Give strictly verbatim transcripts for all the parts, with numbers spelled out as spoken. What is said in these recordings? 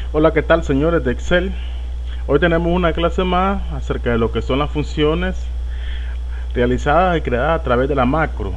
Hola, ¿qué tal, señores de Excel? Hoy tenemos una clase más acerca de lo que son las funciones realizadas y creadas a través de la macro.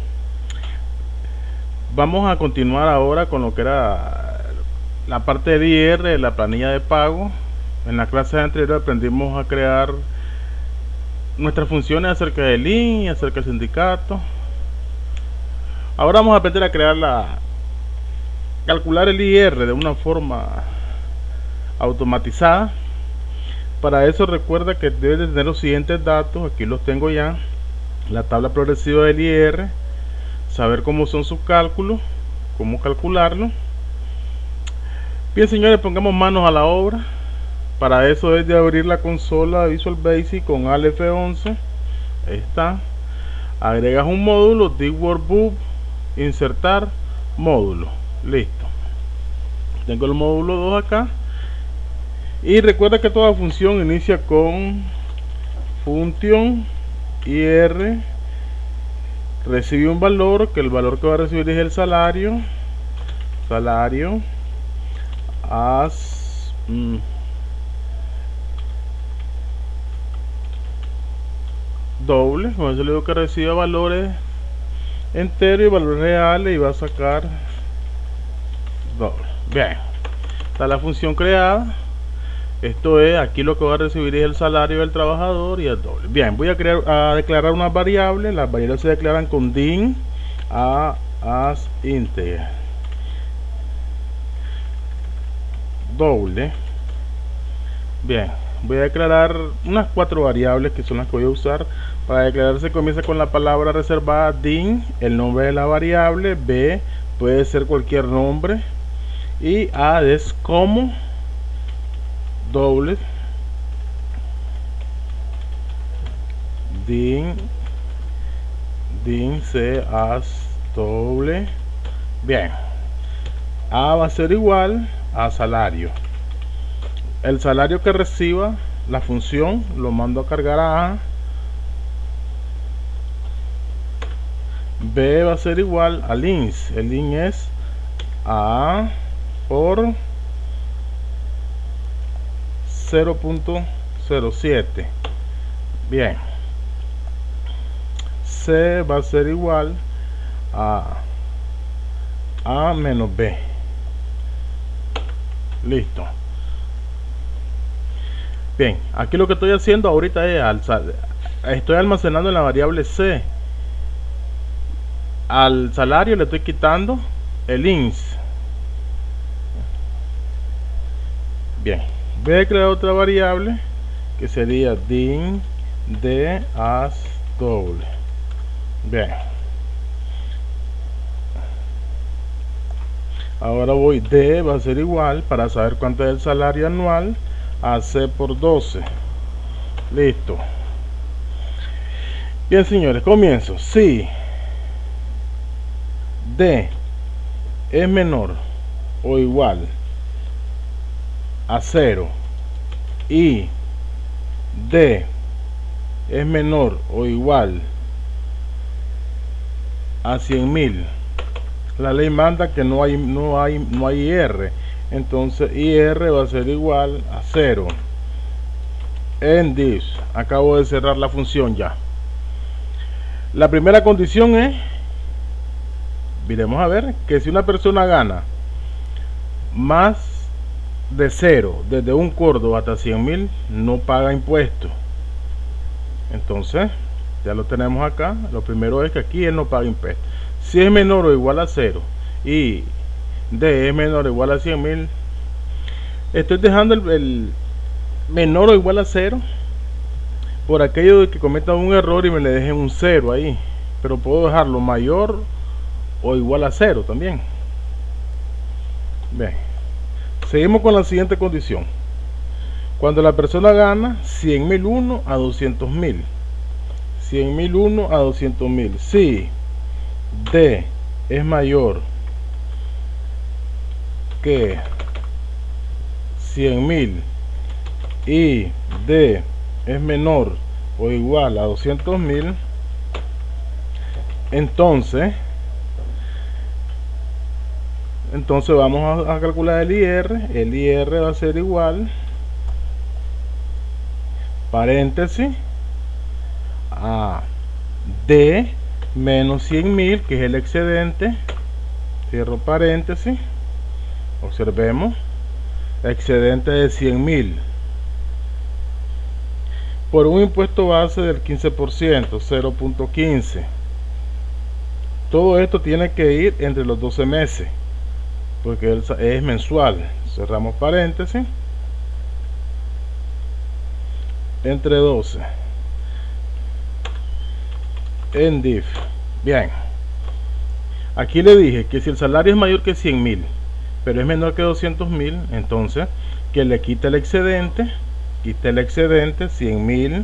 Vamos a continuar ahora con lo que era la parte de I R, la planilla de pago. En la clase anterior aprendimos a crear nuestras funciones acerca del I N y acerca del sindicato. Ahora vamos a aprender a crear la calcular el I R de una forma automatizada. Para eso recuerda que debes de tener los siguientes datos. Aquí los tengo ya: la tabla progresiva del I R, saber cómo son sus cálculos, cómo calcularlo. Bien, señores, pongamos manos a la obra. Para eso es de abrir la consola Visual Basic con Alt F once. Ahí está. Agregas un módulo, Dig Workbook, insertar módulo. Listo. Tengo el módulo dos acá. Y recuerda que toda función inicia con función I R, recibe un valor, que el valor que va a recibir es el salario. Salario as mm, doble, con eso le digo que reciba valores enteros y valores reales y va a sacar doble. Bien, está la función creada. Esto es, aquí lo que va a recibir es el salario del trabajador y el doble. Bien, voy a crear, a declarar unas variables. Las variables se declaran con din a as integer doble. Bien, voy a declarar unas cuatro variables que son las que voy a usar. Para declarar se comienza con la palabra reservada din, el nombre de la variable. B puede ser cualquier nombre, y a es como doble din din c as doble. Bien, a va a ser igual a salario. El salario que reciba la función lo mando a cargar a A. B va a ser igual al I N S. El I N S es A por cero punto cero siete. Bien, C va a ser igual a A menos B. Listo. Bien, aquí lo que estoy haciendo ahorita es alzar, estoy almacenando en la variable C. Al salario le estoy quitando el I N S. Bien, voy a crear otra variable que sería din de as doble. Bien, ahora voy, D va a ser igual, para saber cuánto es el salario anual, a C por doce. Listo. Bien, señores, comienzo. Si D es menor o igual a cero y D es menor o igual a cien mil, la ley manda que no hay no hay no hay I R. Entonces I R va a ser igual a cero. En this, acabo de cerrar la función ya. La primera condición es, miremos a ver, que si una persona gana más de cero, desde un Córdoba hasta cien mil, no paga impuestos. Entonces ya lo tenemos acá. Lo primero es que aquí él no paga impuestos. Si es menor o igual a cero y D es menor o igual a cien mil, estoy dejando el, el menor o igual a cero por aquello de que cometan un error y me le dejen un cero ahí, pero puedo dejarlo mayor o igual a cero también. Bien, seguimos con la siguiente condición. Cuando la persona gana cien mil uno a doscientos mil, cien mil uno a doscientos mil, si D es mayor que cien mil y D es menor o igual a doscientos mil, entonces Entonces vamos a, a calcular el I R. El I R va a ser igual, paréntesis, a D menos cien mil, que es el excedente, cierro paréntesis, observemos, excedente de cien mil, por un impuesto base del quince por ciento, cero punto quince. Todo esto tiene que ir entre los doce meses, porque es mensual. Cerramos paréntesis, entre doce, en div. Bien, aquí le dije que si el salario es mayor que cien mil, pero es menor que doscientos mil, entonces que le quite el excedente, quite el excedente, cien mil,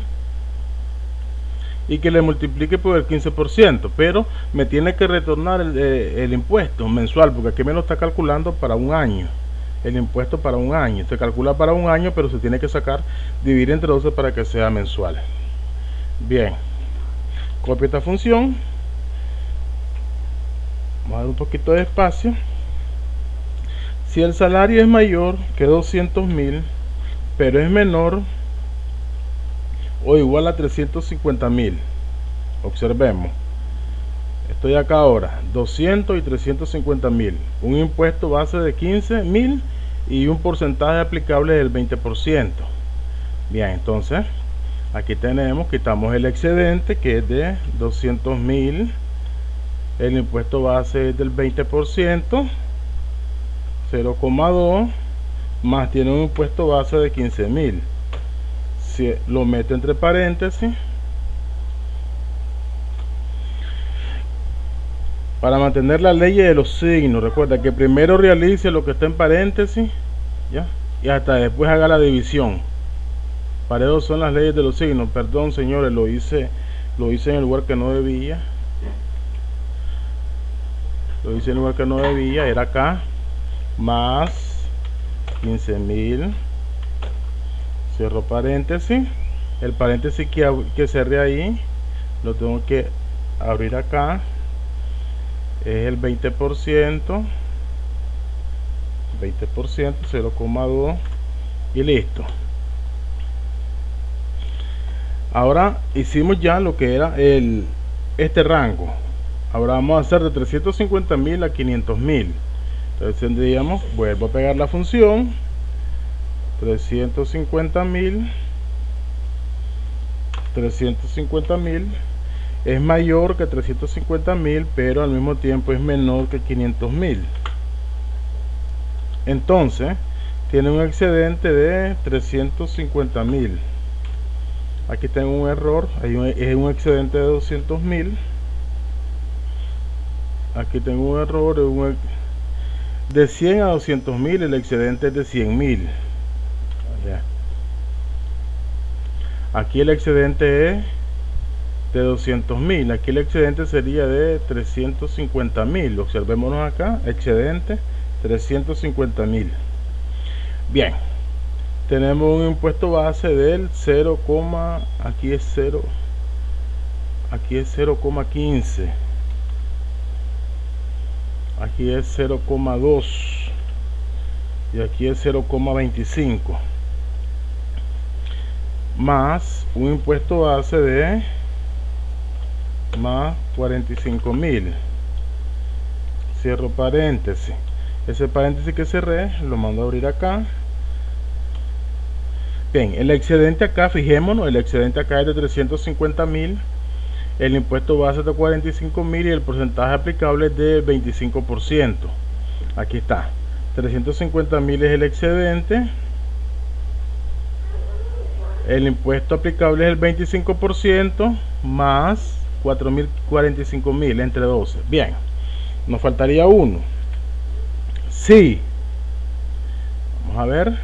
y que le multiplique por el quince por ciento, pero me tiene que retornar el, eh, el impuesto mensual, porque aquí me lo está calculando para un año. El impuesto para un año se calcula para un año, pero se tiene que sacar, dividir entre doce para que sea mensual. Bien, copio esta función, vamos a dar un poquito de espacio. Si el salario es mayor que doscientos mil, pero es menor o igual a trescientos cincuenta mil, observemos, estoy acá ahora, doscientos y trescientos cincuenta mil, un impuesto base de quince mil y un porcentaje aplicable del veinte por ciento. Bien, entonces aquí tenemos, quitamos el excedente que es de doscientos mil, el impuesto base es del veinte por ciento, cero coma dos, más tiene un impuesto base de quince mil. Si lo meto entre paréntesis, para mantener la ley de los signos, recuerda que primero realice lo que está en paréntesis, ¿ya? Y hasta después haga la división. Para eso son las leyes de los signos. Perdón, señores, lo hice lo hice en el lugar que no debía. Lo hice en el lugar que no debía, era acá, más quince mil. Cierro paréntesis, el paréntesis que, que cerré ahí lo tengo que abrir acá, es el veinte por ciento, veinte por ciento, cero coma dos, y listo. Ahora hicimos ya lo que era el este rango. Ahora vamos a hacer de trescientos cincuenta mil a quinientos mil. Entonces tendríamos, vuelvo a pegar la función, trescientos cincuenta mil, trescientos cincuenta mil es mayor que trescientos cincuenta mil, pero al mismo tiempo es menor que quinientos mil. Entonces tiene un excedente de trescientos cincuenta mil. Aquí tengo un error, hay un, es un excedente de doscientos mil. Aquí tengo un error, un, de cien a doscientos mil, el excedente es de cien mil. Aquí el excedente es de doscientos mil, aquí el excedente sería de trescientos cincuenta mil. Observémonos acá, excedente trescientos cincuenta mil. Bien, tenemos un impuesto base del cero, aquí es cero, aquí es cero coma quince, aquí es cero coma dos y aquí es cero coma veinticinco, más un impuesto base de más cuarenta y cinco mil. Cierro paréntesis, ese paréntesis que cerré lo mando a abrir acá. Bien, el excedente acá, fijémonos, el excedente acá es de trescientos cincuenta mil, el impuesto base es de cuarenta y cinco mil y el porcentaje aplicable es del veinticinco por ciento. Aquí está, trescientos cincuenta mil es el excedente, el impuesto aplicable es el veinticinco por ciento, más cuatro mil cuarenta y cinco mil entre doce. Bien, nos faltaría uno. Sí, vamos a ver,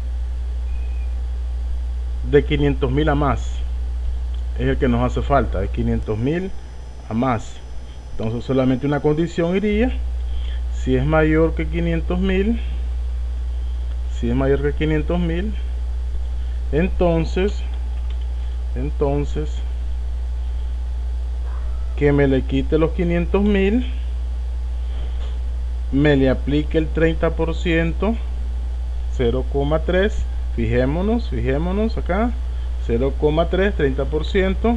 de quinientos mil a más es el que nos hace falta, de quinientos mil a más. Entonces solamente una condición iría: si es mayor que quinientos mil, si es mayor que quinientos mil, entonces entonces que me le quite los quinientos mil, me le aplique el treinta por ciento, cero coma tres, fijémonos, fijémonos acá, cero coma tres, treinta por ciento,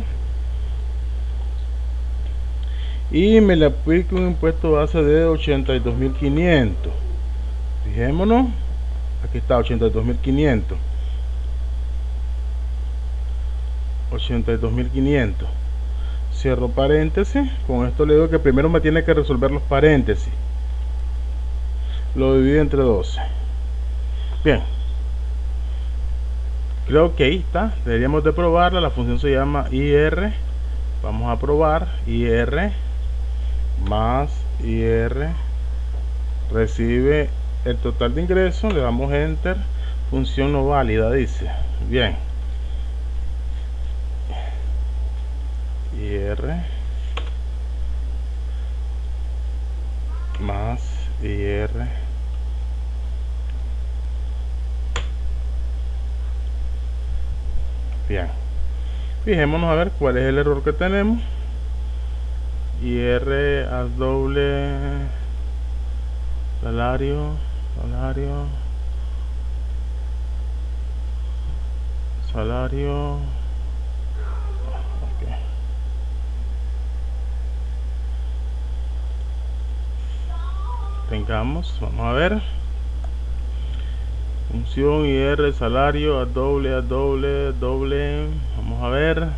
y me le aplique un impuesto base de ochenta y dos mil quinientos. Fijémonos, aquí está ochenta y dos mil quinientos, ochenta y dos mil quinientos. Cierro paréntesis. Con esto le digo que primero me tiene que resolver los paréntesis. Lo divido entre doce. Bien, creo que ahí está. Deberíamos de probarla. La función se llama I R. Vamos a probar I R más I R recibe el total de ingresos. Le damos enter. Función no válida, dice. Bien, I R más I R bien, fijémonos a ver cuál es el error que tenemos. I R a doble salario, salario, salario. Tengamos, vamos a ver, función I R salario a doble, a doble, doble, vamos a ver,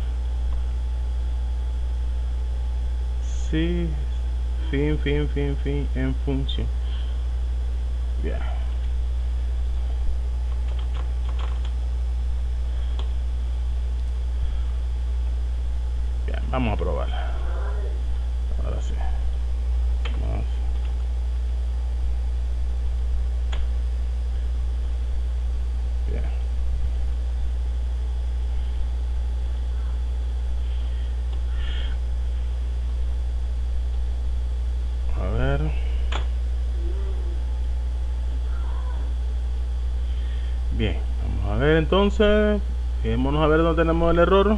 sí, fin, fin, fin, fin, en función. Bien, bien, vamos a probar. Ahora sí. Más. Bien. A ver. Bien, vamos a ver entonces. Fijémonos a ver dónde tenemos el error.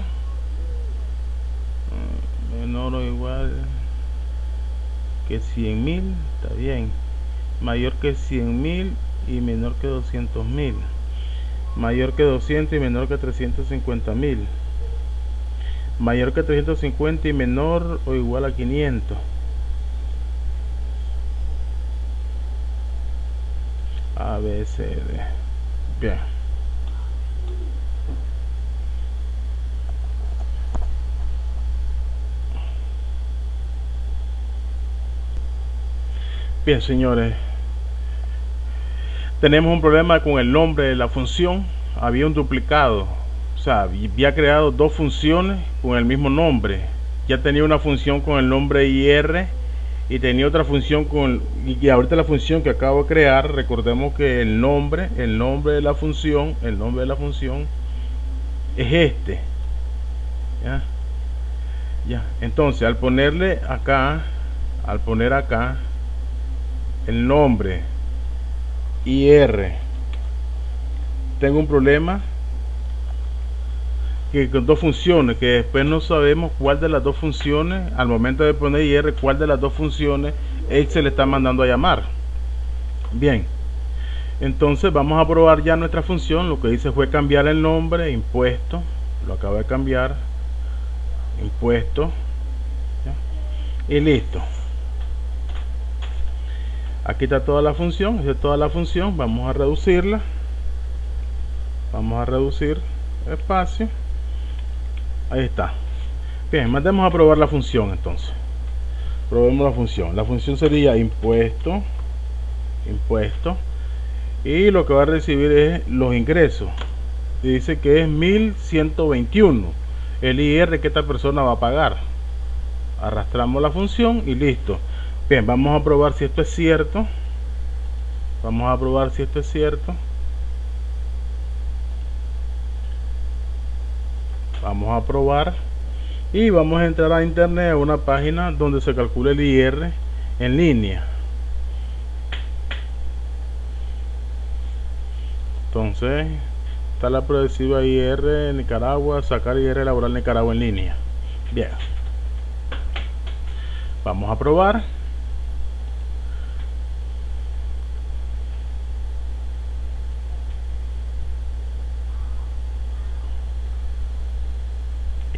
Menor o igual que cien mil, está bien. Mayor que cien mil y menor que doscientos mil. Mayor que doscientos y menor que trescientos cincuenta mil. Mayor que trescientos cincuenta y menor o igual a quinientos. A, B, C, D. Bien. Bien, señores, tenemos un problema con el nombre de la función. Había un duplicado, o sea, había creado dos funciones con el mismo nombre. Ya tenía una función con el nombre I R y tenía otra función con, y ahorita la función que acabo de crear, recordemos que el nombre, el nombre de la función, el nombre de la función es este. Ya, ya. Entonces, al ponerle acá, al poner acá el nombre I R, tengo un problema que con dos funciones que después no sabemos cuál de las dos funciones, al momento de poner I R, cuál de las dos funciones Excel está mandando a llamar. Bien, entonces vamos a probar ya nuestra función. Lo que hice fue cambiar el nombre, impuesto, lo acabo de cambiar, impuesto, ¿ya? Y listo. Aquí está toda la función, esta es toda la función. Vamos a reducirla, vamos a reducir espacio, ahí está. Bien, mandemos a probar la función. Entonces probemos la función. La función sería impuesto, impuesto, y lo que va a recibir es los ingresos, y dice que es mil ciento veintiuno el I R que esta persona va a pagar. Arrastramos la función y listo. Bien, vamos a probar si esto es cierto. Vamos a probar si esto es cierto. Vamos a probar y vamos a entrar a internet, a una página donde se calcula el I R en línea. Entonces está la progresiva I R Nicaragua, sacar I R laboral Nicaragua en línea. Bien, vamos a probar.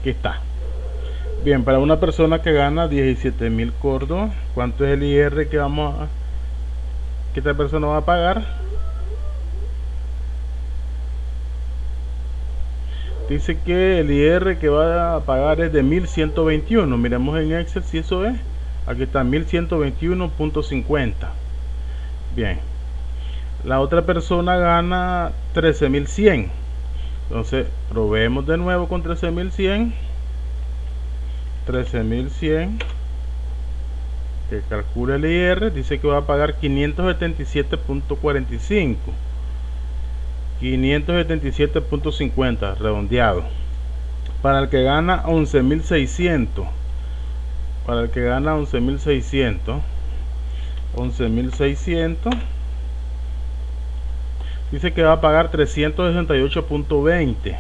aquí está. Bien, para una persona que gana diecisiete mil córdobas, ¿cuánto es el I R que vamos a que esta persona va a pagar? Dice que el I R que va a pagar es de mil ciento veintiuno. Miremos en Excel si eso es. Aquí está mil ciento veintiuno punto cincuenta. Bien, la otra persona gana trece mil cien. Entonces probemos de nuevo con trece mil cien. trece mil cien, que calcula el I R. Dice que va a pagar quinientos setenta y siete punto cuarenta y cinco, quinientos setenta y siete punto cincuenta redondeado. Para el que gana once mil seiscientos, para el que gana once mil seiscientos, once mil seiscientos, dice que va a pagar trescientos sesenta y ocho punto veinte,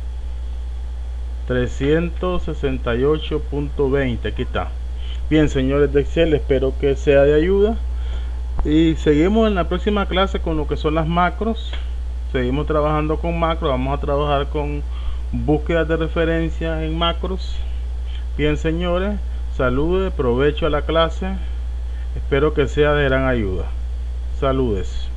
trescientos sesenta y ocho punto veinte. Aquí está. Bien, señores de Excel, espero que sea de ayuda y seguimos en la próxima clase con lo que son las macros. Seguimos trabajando con macros. Vamos a trabajar con búsquedas de referencia en macros. Bien, señores, saludos, provecho a la clase, espero que sea de gran ayuda. Saludes.